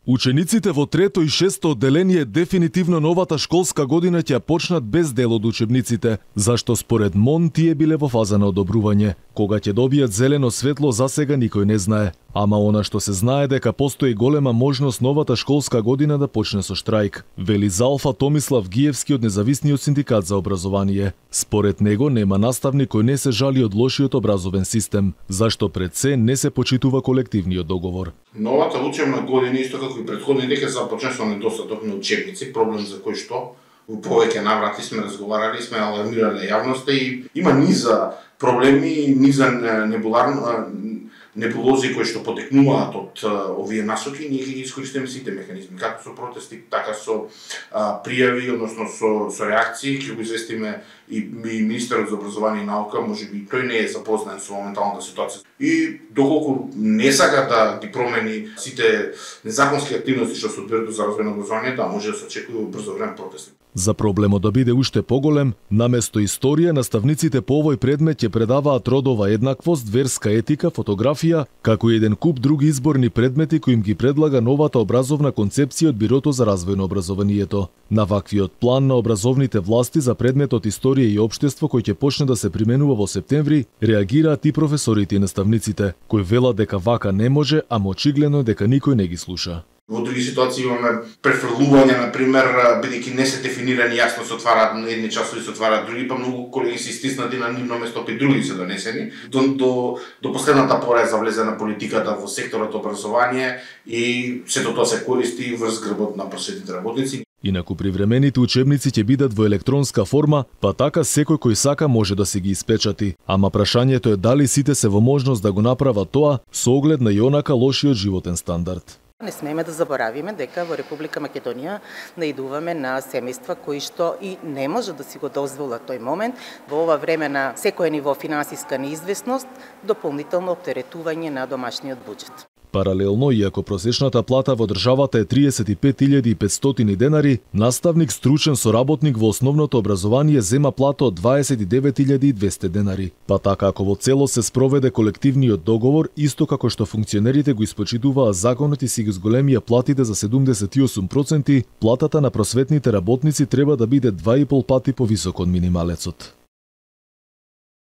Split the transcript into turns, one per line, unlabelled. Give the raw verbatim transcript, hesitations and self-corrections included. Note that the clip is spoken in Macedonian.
Учениците во трето и шесто одделение дефинитивно новата школска година ќе почнат без дел од учебниците, зашто според МОН тие биле во фаза на одобрување. Кога ќе добијат зелено светло, засега никој не знае. Ама она што се знае дека постои голема можност новата школска година да почне со штрајк, вели Залфа Томислав Гиевски од Независниот синдикат за образование. Според него нема наставник кој не се жали од лошиот образовен систем, зашто пред се не се почитува колективниот договор.
Новата учебна година, исто како и претходните, ќе започне со недостаток на учебници, проблем за кој што во повеќе наврати сме разговарали, сме алармирале јавноста и има низа проблеми, низа небуларно небулози кои што потекнуваат од овие насоки, ние ќе ги искористиме сите механизми, како со протести, така со а, пријави, односно со, со реакции, ќе го известиме и, и министерот за образование и наука, можеби тој не е запознат со моменталната ситуација. И доколку не сака да ги промени сите незаконски активности што се одбират за развој на образованието, да може да се очекува брзо време протести.
За проблемот да биде уште поголем, наместо историја, наставниците по овој предмет ќе предаваат родова еднаквост, верска етика, фотографија, како и еден куп други изборни предмети кои им ги предлага новата образовна концепција од Бирото за развој на образованието. На ваквиот план на образовните власти за предметот историја и општество кој ќе почне да се применува во септември, реагираат и професорите и наставниците, кои велат дека вака не може, ама очигледно е дека никој не ги слуша.
Во други ситуации имаме префрлување, на пример, бидејќи не се дефинирани јасно се отвараат на едни часови, се отвараат други, па многу колеги се стиснати на нивно место, опet други се донесени. До, до, до последната пора е завлезена политиката во секторот образование и сето тоа се користи врз грбот на просветните работници.
Инаку привремените учебници ќе бидат во електронска форма, па така секој кој сака може да се ги испечати. Ама прашањето е дали сите се во можност да го направат тоа со оглед на јонака лошиот животен стандард.
Не смееме да заборавиме дека во Република Македонија наидуваме на семејства кои што и не може да си го дозволат тој момент во ова време на секое ниво финансиска неизвестност, дополнително оптеретување на домашниот буџет.
Паралелно, иако просечната плата во државата е триесет и пет илјади и петстотини денари, наставник стручен соработник во основното образование зема плата од дваесет и девет илјади и двесте денари. Па така ако во цело се спроведе колективниот договор, исто како што функционерите го испочитуваа законот и си ги зголемија платите за седумдесет и осум проценти, платата на просветните работници треба да биде два и пол пати повисока од минималецот.